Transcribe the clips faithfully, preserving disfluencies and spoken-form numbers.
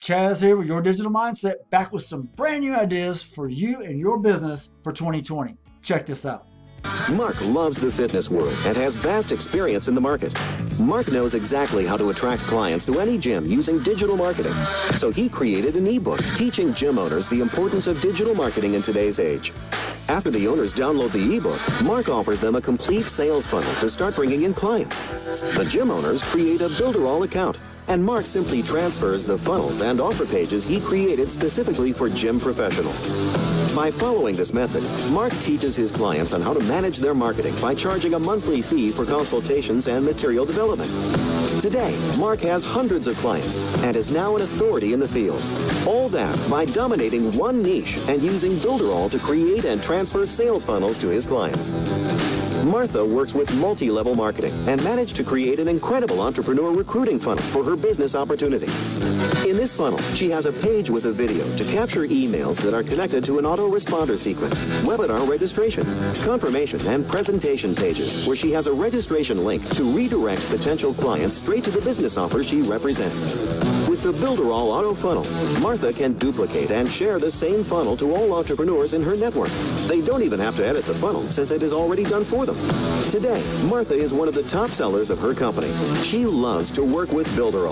Chaz here with Your Digital Mindset, back with some brand new ideas for you and your business for twenty twenty. Check this out. Mark loves the fitness world and has vast experience in the market. Mark knows exactly how to attract clients to any gym using digital marketing. So he created an ebook teaching gym owners the importance of digital marketing in today's age. After the owners download the ebook, Mark offers them a complete sales funnel to start bringing in clients. The gym owners create a Builderall account, and Mark simply transfers the funnels and offer pages he created specifically for gym professionals. By following this method, Mark teaches his clients on how to manage their marketing by charging a monthly fee for consultations and material development. Today, Mark has hundreds of clients and is now an authority in the field. All that by dominating one niche and using Builderall to create and transfer sales funnels to his clients. Martha works with multi-level marketing and managed to create an incredible entrepreneur recruiting funnel for her business opportunity. In this funnel, she has a page with a video to capture emails that are connected to an autoresponder sequence, webinar registration, confirmation, and presentation pages where she has a registration link to redirect potential clients straight to the business offer she represents. With the Builderall Auto Funnel, Martha can duplicate and share the same funnel to all entrepreneurs in her network. They don't even have to edit the funnel since it is already done for them. Today, Martha is one of the top sellers of her company. She loves to work with Builderall.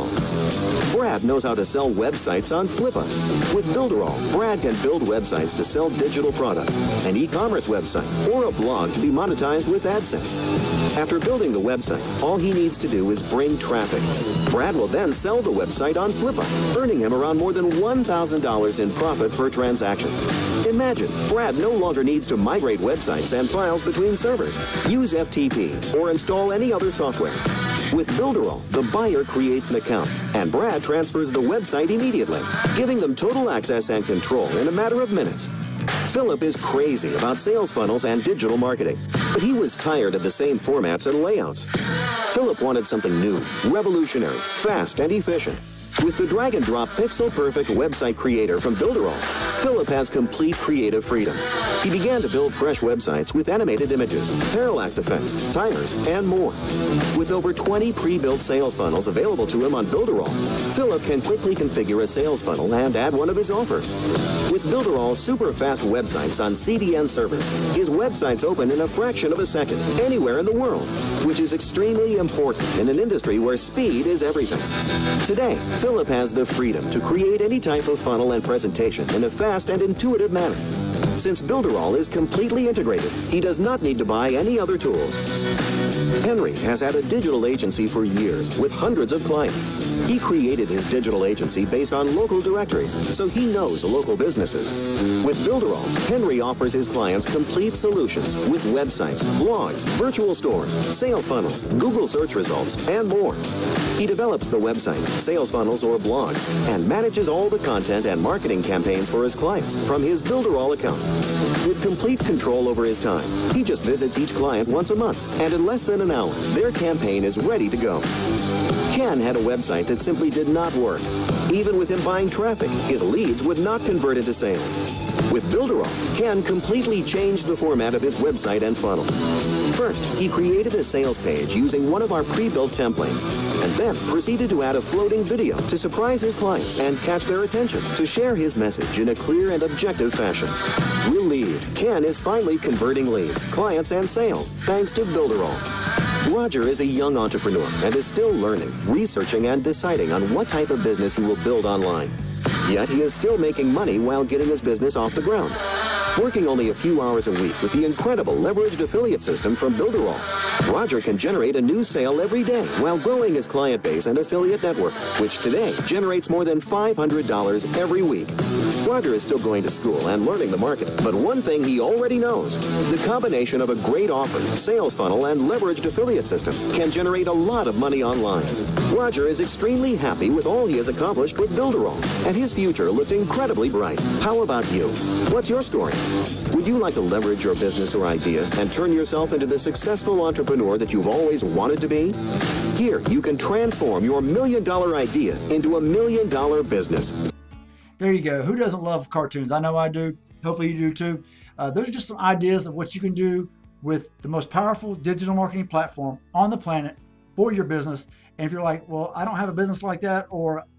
Brad knows how to sell websites on Flippa. With Builderall, Brad can build websites to sell digital products, an e-commerce website, or a blog to be monetized with AdSense. After building the website, all he needs to do is bring traffic. Brad will then sell the website on Flippa, earning him around more than one thousand dollars in profit per transaction. Imagine, Brad no longer needs to migrate websites and files between servers, use F T P, or install any other software. With Builderall, the buyer creates an account, and Brad transfers the website immediately, giving them total access and control in a matter of minutes. Philip is crazy about sales funnels and digital marketing, but he was tired of the same formats and layouts. Philip wanted something new, revolutionary, fast, and efficient. With the drag-and-drop pixel-perfect website creator from Builderall, Philip has complete creative freedom. He began to build fresh websites with animated images, parallax effects, timers, and more. With over twenty pre-built sales funnels available to him on Builderall, Philip can quickly configure a sales funnel and add one of his offers. With Builderall's super-fast websites on C D N servers, his websites open in a fraction of a second, anywhere in the world, which is extremely important in an industry where speed is everything. Today, Philip has the freedom to create any type of funnel and presentation in a fast and intuitive manner. Since Builderall is completely integrated, he does not need to buy any other tools. Henry has had a digital agency for years with hundreds of clients. He created his digital agency based on local directories, so he knows local businesses. With Builderall, Henry offers his clients complete solutions with websites, blogs, virtual stores, sales funnels, Google search results, and more. He develops the websites, sales funnels, or blogs, and manages all the content and marketing campaigns for his clients from his Builderall account. With complete control over his time, he just visits each client once a month, and in less than an hour, their campaign is ready to go. Ken had a website that simply did not work. Even with him buying traffic, his leads would not convert into sales. With Builderall, Ken completely changed the format of his website and funnel. First, he created a sales page using one of our pre-built templates, and then proceeded to add a floating video to surprise his clients and catch their attention, to share his message in a clear and objective fashion. Relieved, Ken is finally converting leads, clients, and sales thanks to Builderall. Roger is a young entrepreneur and is still learning, researching, and deciding on what type of business he will build online. Yet he is still making money while getting his business off the ground. Working only a few hours a week with the incredible leveraged affiliate system from Builderall, Roger can generate a new sale every day while growing his client base and affiliate network, which today generates more than five hundred dollars every week. Roger is still going to school and learning the market, but one thing he already knows: the combination of a great offer, sales funnel, and leveraged affiliate system can generate a lot of money online. Roger is extremely happy with all he has accomplished with Builderall, and his future looks incredibly bright. How about you? What's your story? Would you like to leverage your business or idea and turn yourself into the successful entrepreneur that you've always wanted to be? Here, you can transform your million-dollar idea into a million-dollar business. There you go. Who doesn't love cartoons? I know I do. Hopefully you do too. Uh, those are just some ideas of what you can do with the most powerful digital marketing platform on the planet for your business. And if you're like, well, I don't have a business like that, or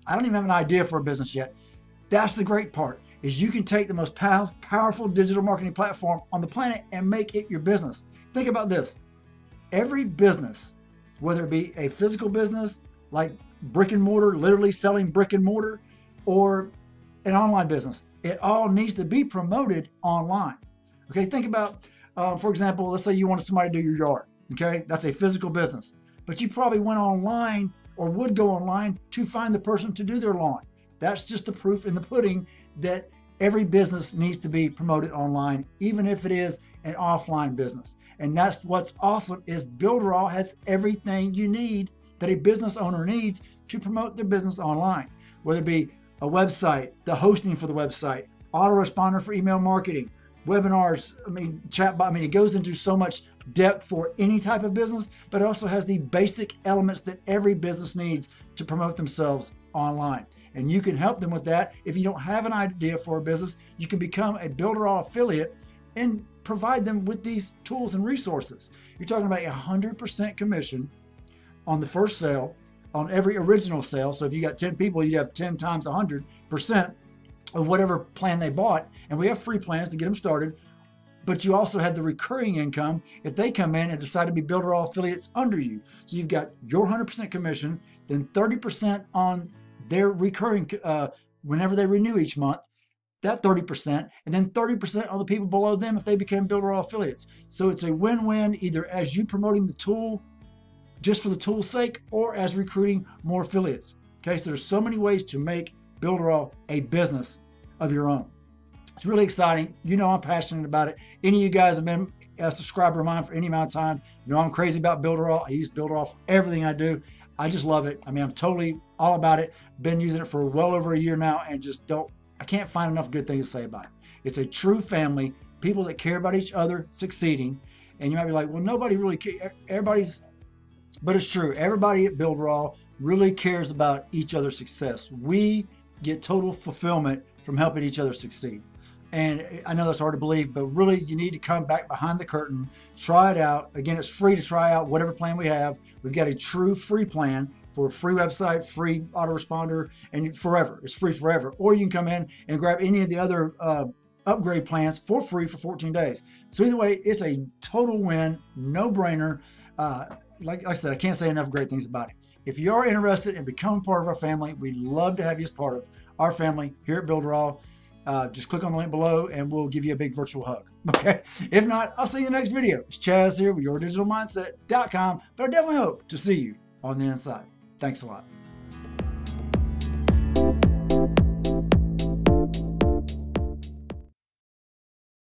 I don't even have an idea for a business yet. That's the great part, is you can take the most pow powerful digital marketing platform on the planet and make it your business. Think about this. Every business, whether it be a physical business like brick and mortar, literally selling brick and mortar, or an online business, it all needs to be promoted online. Okay, think about, uh, for example, let's say you wanted somebody to do your yard. Okay, that's a physical business, but you probably went online or would go online to find the person to do their lawn. That's just the proof in the pudding that every business needs to be promoted online, even if it is an offline business. And that's what's awesome, is Builderall has everything you need that a business owner needs to promote their business online, whether it be a website, the hosting for the website, autoresponder for email marketing, webinars, I mean, chatbot. I mean, it goes into so much depth for any type of business, but it also has the basic elements that every business needs to promote themselves online. And you can help them with that. If you don't have an idea for a business, you can become a Builderall affiliate and provide them with these tools and resources. You're talking about a one hundred percent commission on the first sale, on every original sale. So if you got ten people, you'd have ten times one hundred percent of whatever plan they bought. And we have free plans to get them started. But you also have the recurring income if they come in and decide to be Builderall affiliates under you. So you've got your one hundred percent commission, then thirty percent on their recurring, uh, whenever they renew each month, that thirty percent, and then thirty percent on the people below them if they become Builderall affiliates. So it's a win-win, either as you promoting the tool just for the tool's sake, or as recruiting more affiliates. Okay, so there's so many ways to make Builderall a business of your own. It's really exciting. You know I'm passionate about it. Any of you guys have been a subscriber of mine for any amount of time. You know I'm crazy about Builderall. I use Builderall for everything I do. I just love it. I mean, I'm totally all about it. Been using it for well over a year now, and just don't, I can't find enough good things to say about it. It's a true family, people that care about each other succeeding. And you might be like, well, nobody really cares. Everybody's, but it's true. Everybody at Builderall really cares about each other's success. We get total fulfillment from helping each other succeed. And I know that's hard to believe, but really you need to come back behind the curtain, try it out. Again, it's free to try out whatever plan we have. We've got a true free plan for a free website, free autoresponder, and forever. It's free forever. Or you can come in and grab any of the other uh, upgrade plans for free for fourteen days. So either way, it's a total win, no-brainer. Uh, like I said, I can't say enough great things about it. If you are interested in becoming part of our family, we'd love to have you as part of our family here at Builderall. Uh, just click on the link below and we'll give you a big virtual hug. Okay. If not, I'll see you in the next video. It's Chaz here with your digital mindset dot com, but I definitely hope to see you on the inside. Thanks a lot.